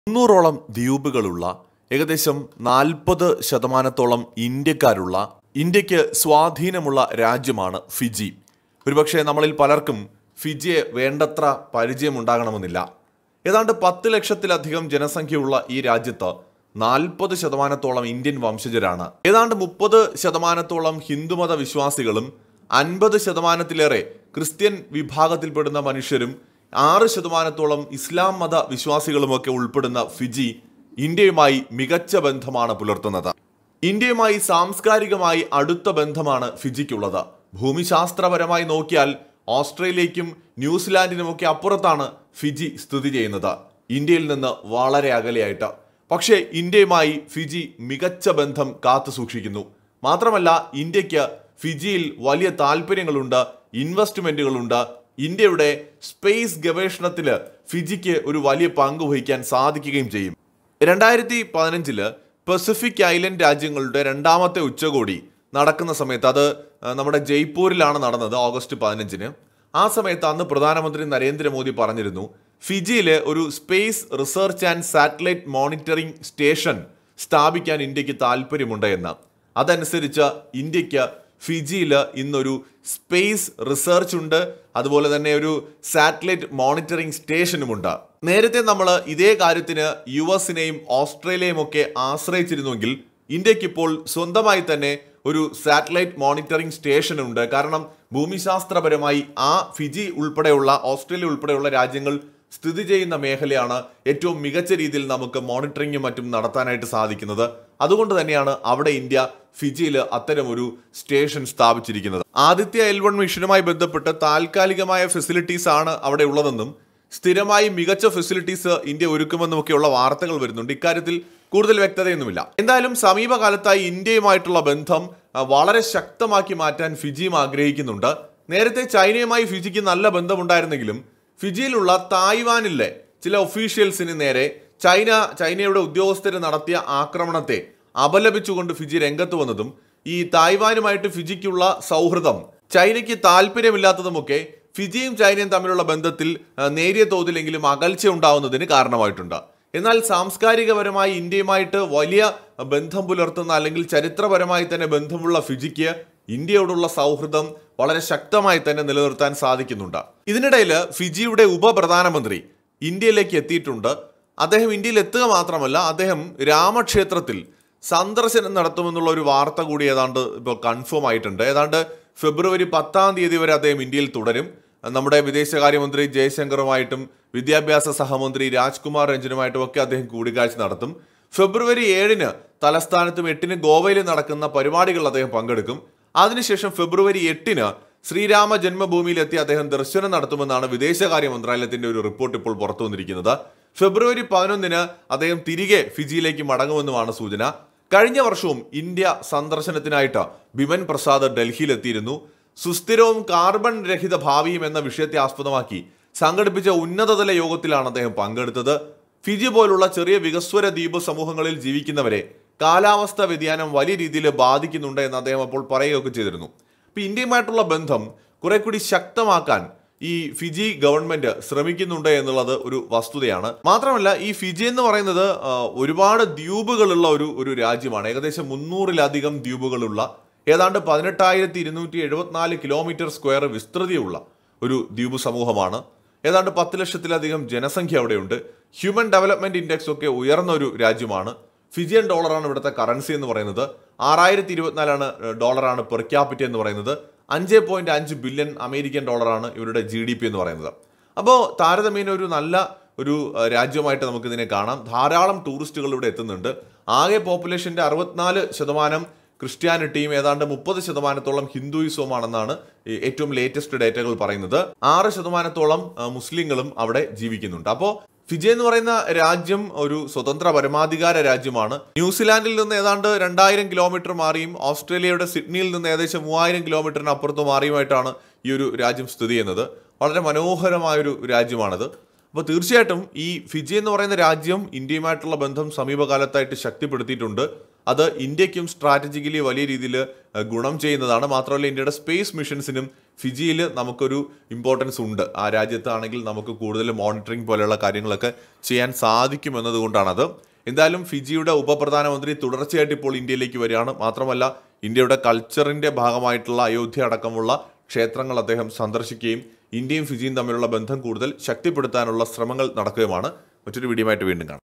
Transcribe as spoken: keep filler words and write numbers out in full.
മുന്നൂറോളം ദ്വീപുകളുള്ള ഏകദേശം നാൽപ്പത് ശതമാനത്തോളം ഇന്ത്യക്കാരുള്ള ഇന്ത്യക്ക് സ്വാധീനമുള്ള രാജ്യമാണ് ഫിജി. ഒരുപക്ഷെ നമ്മളിൽ പലർക്കും ഫിജിയെ വേണ്ടത്ര പരിചയമുണ്ടാകണമെന്നില്ല. ഏതാണ്ട് പത്ത് ലക്ഷത്തിലധികം ജനസംഖ്യയുള്ള ഈ രാജ്യത്ത് നാൽപ്പത് ശതമാനത്തോളം ഇന്ത്യൻ വംശജരാണ്. ഏതാണ്ട് മുപ്പത് ശതമാനത്തോളം ഹിന്ദുമത വിശ്വാസികളും അൻപത് ശതമാനത്തിലേറെ ക്രിസ്ത്യൻ വിഭാഗത്തിൽപ്പെടുന്ന മനുഷ്യരും ആറ് ശതമാനത്തോളം ഇസ്ലാം മത വിശ്വാസികളുമൊക്കെ ഉൾപ്പെടുന്ന ഫിജി ഇന്ത്യയുമായി മികച്ച ബന്ധമാണ് പുലർത്തുന്നത്. ഇന്ത്യയുമായി സാംസ്കാരികമായി അടുത്ത ബന്ധമാണ് ഫിജിക്കുള്ളത്. ഭൂമിശാസ്ത്രപരമായി നോക്കിയാൽ ഓസ്ട്രേലിയയ്ക്കും ന്യൂസിലാൻഡിനുമൊക്കെ അപ്പുറത്താണ് ഫിജി സ്ഥിതി ചെയ്യുന്നത്, ഇന്ത്യയിൽ നിന്ന് വളരെ അകലെയായിട്ട്. പക്ഷേ ഇന്ത്യയുമായി ഫിജി മികച്ച ബന്ധം കാത്തു സൂക്ഷിക്കുന്നു. മാത്രമല്ല, ഇന്ത്യക്ക് ഫിജിയിൽ വലിയ താല്പര്യങ്ങളുണ്ട്, ഇൻവെസ്റ്റ്മെന്റുകളുണ്ട്. ഇന്ത്യയുടെ സ്പേസ് ഗവേഷണത്തിൽ ഫിജിക്ക് ഒരു വലിയ പങ്ക് വഹിക്കാൻ സാധിക്കുകയും ചെയ്യും. രണ്ടായിരത്തി പതിനഞ്ചില് പസഫിക് ഐലൻഡ് രാജ്യങ്ങളുടെ രണ്ടാമത്തെ ഉച്ചകോടി നടക്കുന്ന സമയത്ത്, അത് നമ്മുടെ ജയ്പൂരിലാണ് നടന്നത് ഓഗസ്റ്റ് പതിനഞ്ചിന്. ആ സമയത്ത് അന്ന് പ്രധാനമന്ത്രി നരേന്ദ്രമോദി പറഞ്ഞിരുന്നു, ഫിജിയിലെ ഒരു space research and satellite monitoring station സ്ഥാപിക്കാൻ ഇന്ത്യക്ക് താല്പര്യമുണ്ട് എന്ന്. അതനുസരിച്ച് ഇന്ത്യക്ക് ഫിജിയിൽ ഇന്നൊരു സ്പേസ് റിസർച്ച് ഉണ്ട്, അതുപോലെ തന്നെ ഒരു സാറ്റലൈറ്റ് മോണിറ്ററിംഗ് സ്റ്റേഷനുമുണ്ട്. നേരത്തെ നമ്മൾ ഇതേ കാര്യത്തിന് യു എസിനെയും ഓസ്ട്രേലിയയും ഒക്കെ ആശ്രയിച്ചിരുന്നുവെങ്കിൽ ഇന്ത്യക്ക് ഇപ്പോൾ സ്വന്തമായി തന്നെ ഒരു സാറ്റലൈറ്റ് മോണിറ്ററിംഗ് സ്റ്റേഷൻ ഉണ്ട്. കാരണം ഭൂമിശാസ്ത്രപരമായി ആ ഫിജി ഉൾപ്പെടെയുള്ള ഓസ്ട്രേലിയ ഉൾപ്പെടെയുള്ള രാജ്യങ്ങൾ സ്ഥിതി ചെയ്യുന്ന മേഖലയാണ് ഏറ്റവും മികച്ച രീതിയിൽ നമുക്ക് മോണിറ്ററിങ്ങും മറ്റും നടത്താനായിട്ട് സാധിക്കുന്നത്. അതുകൊണ്ട് തന്നെയാണ് അവിടെ ഇന്ത്യ ഫിജിയിൽ അത്തരം ഒരു സ്റ്റേഷൻ സ്ഥാപിച്ചിരിക്കുന്നത്. ആദിത്യ എൽ വൺ മിഷനുമായി ബന്ധപ്പെട്ട് താൽക്കാലികമായ ഫെസിലിറ്റീസ് ആണ് അവിടെ ഉള്ളതെന്നും സ്ഥിരമായി മികച്ച ഫെസിലിറ്റീസ് ഇന്ത്യ ഒരുക്കുമെന്നുമൊക്കെയുള്ള വാർത്തകൾ വരുന്നുണ്ട്. ഇക്കാര്യത്തിൽ കൂടുതൽ വ്യക്തതയൊന്നുമില്ല. എന്തായാലും സമീപകാലത്തായി ഇന്ത്യയുമായിട്ടുള്ള ബന്ധം വളരെ ശക്തമാക്കി മാറ്റാൻ ഫിജിയും ആഗ്രഹിക്കുന്നുണ്ട്. നേരത്തെ ചൈനയുമായി ഫിജിക്ക് നല്ല ബന്ധമുണ്ടായിരുന്നെങ്കിലും ഫിജിയിലുള്ള തായ്വാനിലെ ചില ഒഫീഷ്യൽസിന് നേരെ ചൈന ചൈനയുടെ ഉദ്യോഗസ്ഥർ നടത്തിയ ആക്രമണത്തെ അപലപിച്ചുകൊണ്ട് ഫിജി രംഗത്ത് വന്നതും ഈ തായ്വാനുമായിട്ട് ഫിജിക്കുള്ള സൗഹൃദം ചൈനയ്ക്ക് താല്പര്യമില്ലാത്തതുമൊക്കെ ഫിജിയും ചൈനയും തമ്മിലുള്ള ബന്ധത്തിൽ നേരിയ തോതിലെങ്കിലും അകൽച്ച ഉണ്ടാവുന്നതിന് കാരണമായിട്ടുണ്ട്. എന്നാൽ സാംസ്കാരികപരമായി ഇന്ത്യയുമായിട്ട് വലിയ ബന്ധം പുലർത്തുന്ന അല്ലെങ്കിൽ ചരിത്രപരമായി തന്നെ ബന്ധമുള്ള ഫിജിക്ക് ഇന്ത്യയോടുള്ള സൗഹൃദം വളരെ ശക്തമായി തന്നെ നിലനിർത്താൻ സാധിക്കുന്നുണ്ട്. ഇതിനിടയിൽ ഫിജിയുടെ ഉപപ്രധാനമന്ത്രി ഇന്ത്യയിലേക്ക് എത്തിയിട്ടുണ്ട്. അദ്ദേഹം ഇന്ത്യയിൽ എത്തുക മാത്രമല്ല, അദ്ദേഹം രാമക്ഷേത്രത്തിൽ സന്ദർശനം നടത്തുമെന്നുള്ള ഒരു വാർത്ത കൂടി ഏതാണ്ട് ഇപ്പോൾ കൺഫേം ആയിട്ടുണ്ട്. ഏതാണ്ട് ഫെബ്രുവരി പത്താം തീയതി വരെ അദ്ദേഹം ഇന്ത്യയിൽ തുടരും. നമ്മുടെ വിദേശകാര്യമന്ത്രി ജയശങ്കറുമായിട്ടും വിദ്യാഭ്യാസ സഹമന്ത്രി രാജ്കുമാർ രഞ്ജനുമായിട്ടും ഒക്കെ അദ്ദേഹം കൂടിക്കാഴ്ച നടത്തും. ഫെബ്രുവരി ഏഴിന് തലസ്ഥാനത്തും എട്ടിന് ഗോവയിൽ നടക്കുന്ന പരിപാടികളിൽ അദ്ദേഹം പങ്കെടുക്കും. അതിനുശേഷം ഫെബ്രുവരി എട്ടിന് ശ്രീരാമ ജന്മഭൂമിയിലെത്തി അദ്ദേഹം ദർശനം നടത്തുമെന്നാണ് വിദേശകാര്യ മന്ത്രാലയത്തിന്റെ ഒരു റിപ്പോർട്ട് ഇപ്പോൾ പുറത്തു വന്നിരിക്കുന്നത്. ഫെബ്രുവരി പതിനൊന്നിന് അദ്ദേഹം തിരികെ ഫിജിയിലേക്ക് മടങ്ങുമെന്നുമാണ് സൂചന. കഴിഞ്ഞ വർഷവും ഇന്ത്യ സന്ദർശനത്തിനായിട്ട് ബിമൻ പ്രസാദ് ഡൽഹിയിലെത്തിയിരുന്നു. സുസ്ഥിരവും കാർബൺ രഹിത ഭാവിയും എന്ന വിഷയത്തെ ആസ്പദമാക്കി സംഘടിപ്പിച്ച ഉന്നതതല യോഗത്തിലാണ് അദ്ദേഹം പങ്കെടുത്തത്. ഫിജി പോലുള്ള ചെറിയ വികസ്വര ദ്വീപ് സമൂഹങ്ങളിൽ ജീവിക്കുന്നവരെ കാലാവസ്ഥാ വ്യതിയാനം വലിയ രീതിയിൽ ബാധിക്കുന്നുണ്ട് എന്ന് അദ്ദേഹം അപ്പോൾ പറയുകയൊക്കെ ചെയ്തിരുന്നു. ഇപ്പം ഇന്ത്യയുമായിട്ടുള്ള ബന്ധം കുറെ കൂടി ശക്തമാക്കാൻ ഈ ഫിജി ഗവൺമെന്റ് ശ്രമിക്കുന്നുണ്ട് എന്നുള്ളത് ഒരു വസ്തുതയാണ്. മാത്രമല്ല, ഈ ഫിജി എന്ന് പറയുന്നത് ഒരുപാട് ദ്വീപുകളുള്ള ഒരു ഒരു രാജ്യമാണ്. ഏകദേശം മുന്നൂറിലധികം ദ്വീപുകളുള്ള ഏതാണ്ട് പതിനെട്ടായിരത്തി ഇരുന്നൂറ്റി എഴുപത്തിനാല് കിലോമീറ്റർ സ്ക്വയർ വിസ്തൃതിയുള്ള ഒരു ദ്വീപ് സമൂഹമാണ്. ഏതാണ്ട് പത്ത് ലക്ഷത്തിലധികം ജനസംഖ്യ അവിടെയുണ്ട്. ഹ്യൂമൻ ഡെവലപ്മെന്റ് ഇൻഡെക്സ് ഒക്കെ ഉയർന്ന ഒരു രാജ്യമാണ്. ഫിജിയൻ ഡോളറാണ് ഇവിടുത്തെ കറൻസി എന്ന് പറയുന്നത്. ആറായിരത്തി ഇരുപത്തിനാലാണ് ഡോളറാണ് പെർ ക്യാപിറ്റ എന്ന് പറയുന്നത്. അഞ്ച് പോയിന്റ് അഞ്ച് ബില്യൺ അമേരിക്കൻ ഡോളറാണ് ഇവരുടെ ജി ഡി പി എന്ന് പറയുന്നത്. അപ്പോൾ താരതമ്യേന ഒരു നല്ല ഒരു രാജ്യമായിട്ട് നമുക്ക് ഇതിനെ കാണാം. ധാരാളം ടൂറിസ്റ്റുകൾ ഇവിടെ എത്തുന്നുണ്ട്. ആകെ പോപ്പുലേഷന്റെ അറുപത്തിനാല് ശതമാനം ക്രിസ്ത്യാനിറ്റിയും ഏതാണ്ട് മുപ്പത് ശതമാനത്തോളം ഹിന്ദുയിസവുമാണെന്നാണ് ഏറ്റവും ലേറ്റസ്റ്റ് ഡേറ്റകൾ പറയുന്നത്. ആറ് ശതമാനത്തോളം മുസ്ലിങ്ങളും അവിടെ ജീവിക്കുന്നുണ്ട്. അപ്പോൾ ഫിജി എന്ന് പറയുന്ന രാജ്യം ഒരു സ്വതന്ത്ര പരമാധികാര രാജ്യമാണ്. ന്യൂസിലാൻഡിൽ നിന്ന് ഏതാണ്ട് രണ്ടായിരം കിലോമീറ്റർ മാറിയും ഓസ്ട്രേലിയയുടെ സിഡ്നിയിൽ നിന്ന് ഏകദേശം മൂവായിരം കിലോമീറ്ററിന് അപ്പുറത്ത് മാറിയുമായിട്ടാണ് ഈ ഒരു രാജ്യം സ്ഥിതി ചെയ്യുന്നത്. വളരെ മനോഹരമായൊരു രാജ്യമാണിത്. അപ്പോൾ തീർച്ചയായിട്ടും ഈ ഫിജി എന്ന് പറയുന്ന രാജ്യം ഇന്ത്യയുമായിട്ടുള്ള ബന്ധം സമീപകാലത്തായിട്ട് ശക്തിപ്പെടുത്തിയിട്ടുണ്ട്. അത് ഇന്ത്യക്കും സ്ട്രാറ്റജിക്കലി വലിയ രീതിയിൽ ഗുണം ചെയ്യുന്നതാണ്. മാത്രമല്ല, ഇന്ത്യയുടെ സ്പേസ് മിഷൻസിനും ഫിജിയിൽ നമുക്കൊരു ഇമ്പോർട്ടൻസ് ഉണ്ട്. ആ രാജ്യത്താണെങ്കിൽ നമുക്ക് കൂടുതൽ മോണിറ്ററിംഗ് പോലെയുള്ള കാര്യങ്ങളൊക്കെ ചെയ്യാൻ സാധിക്കുമെന്നതുകൊണ്ടാണത്. എന്തായാലും ഫിജിയുടെ ഉപപ്രധാനമന്ത്രി തുടർച്ചയായിട്ട് ഇപ്പോൾ ഇന്ത്യയിലേക്ക് വരികയാണ്. മാത്രമല്ല ഇന്ത്യയുടെ കൾച്ചറിൻ്റെ ഭാഗമായിട്ടുള്ള അയോധ്യ അടക്കമുള്ള ക്ഷേത്രങ്ങൾ അദ്ദേഹം സന്ദർശിക്കുകയും ഇന്ത്യയും ഫിജിയും തമ്മിലുള്ള ബന്ധം കൂടുതൽ ശക്തിപ്പെടുത്താനുള്ള ശ്രമങ്ങൾ നടക്കുകയുമാണ്. മറ്റൊരു വീഡിയോയുമായിട്ട് വീണ്ടും കാണാം.